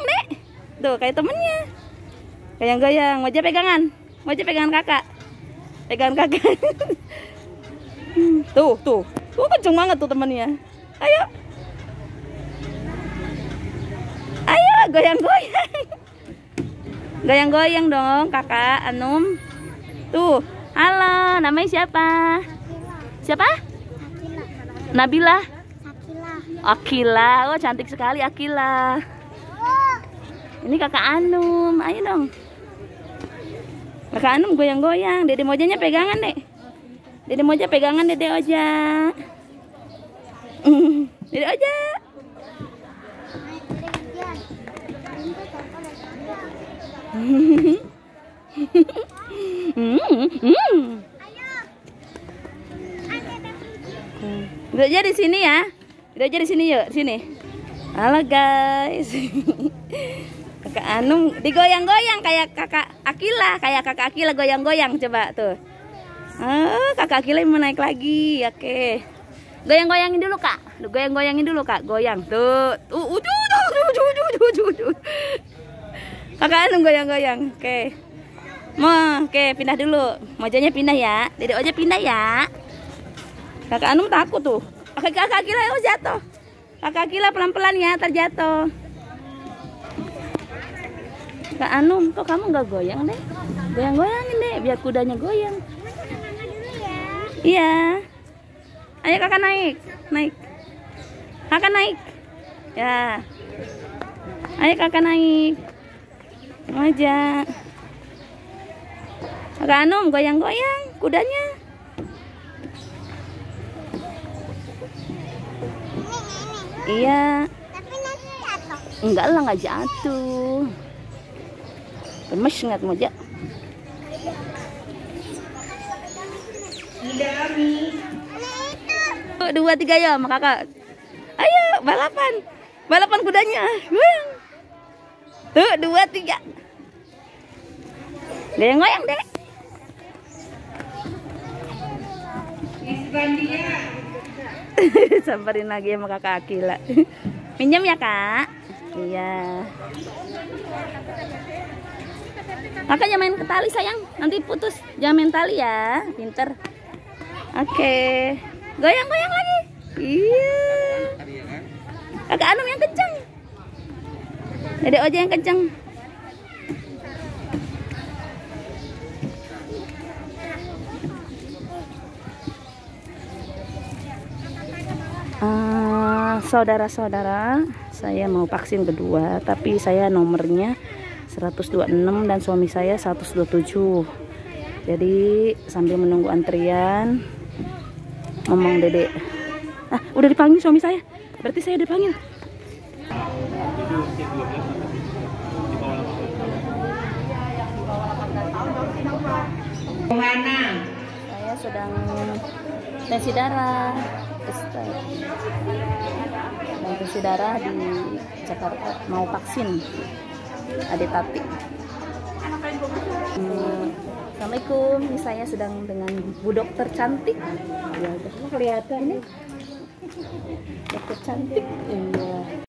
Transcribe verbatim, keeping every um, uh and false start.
Dek. Tuh, kayak temennya. Goyang-goyang. Moja pegangan. Moja pegangan kakak. Pegangan kakak. Tuh, tuh. Tuh kenceng banget tuh temennya. Ayo. Ayo, goyang-goyang. Goyang-goyang dong, kakak Anum. Tuh. Halo, namanya siapa? Siapa? Nabila. Akila. Oh, cantik sekali Akila. Ini kakak Anum. Ayo dong. Kakak Anum goyang-goyang. Dede Mojanya pegangan, Dek. Dede Moja pegangan Dede Oja. Dede Oja. Dede Oja di sini ya. Dede Oja di sini yuk, sini. Halo guys. Kakak Anum digoyang-goyang kayak kakak Akila, kayak kakak Akila goyang-goyang coba tuh. Oh, kakak Akila mau naik lagi. Oke. Goyang-goyangin dulu, Kak. Goyang-goyangin dulu, Kak. Goyang. Tuh. Uh, uh, tuh, tuh, tuh, tuh, tuh, tuh, tuh. Kakak Anum goyang-goyang. Oke. Mau, oke, pindah dulu. Mojanya pindah ya. Dede Oja pindah ya. Kakak Anum takut tuh. Kakak Akila oh jatuh. Kakak Akila pelan-pelan ya, terjatuh. Kak Anum, kok kamu nggak goyang deh? Goyang-goyangin deh, biar kudanya goyang. Iya. Ayo kakak naik, naik. Kakak naik. Ya. Ayo kakak naik. Aja. Kakak Anum goyang-goyang kudanya. Iya. Tapi nanti jatuh. Enggak lah, nggak jatuh. Gemes nggak Moja? Tuh, dua tiga ya sama kakak. Ayo balapan, balapan kudanya. Goyang. Tuh dua tiga. Goyang-goyang deh. Samperin lagi sama kakak Akila. Minjem ya kak? Iya. Kakak jangan main ke tali sayang, nanti putus. Jangan main tali ya, pinter. Oke, goyang-goyang lagi. Iya. Kakak Anum yang kenceng. Dede Oja yang kenceng. Uh, saudara-saudara, saya mau vaksin kedua, tapi saya nomornya seratus dua puluh enam dan suami saya seratus dua puluh tujuh. Jadi sambil menunggu antrian, ngomong Dede. Ah, udah dipanggil suami saya. Berarti saya dipanggil. Saya sedang tensi darah. Dan tensi darah di Jakarta, mau vaksin Adik Tati. Hmm, Assalamualaikum, ini saya sedang dengan Bu Dokter cantik. Ya, kelihatan ini dokter cantik. Iya.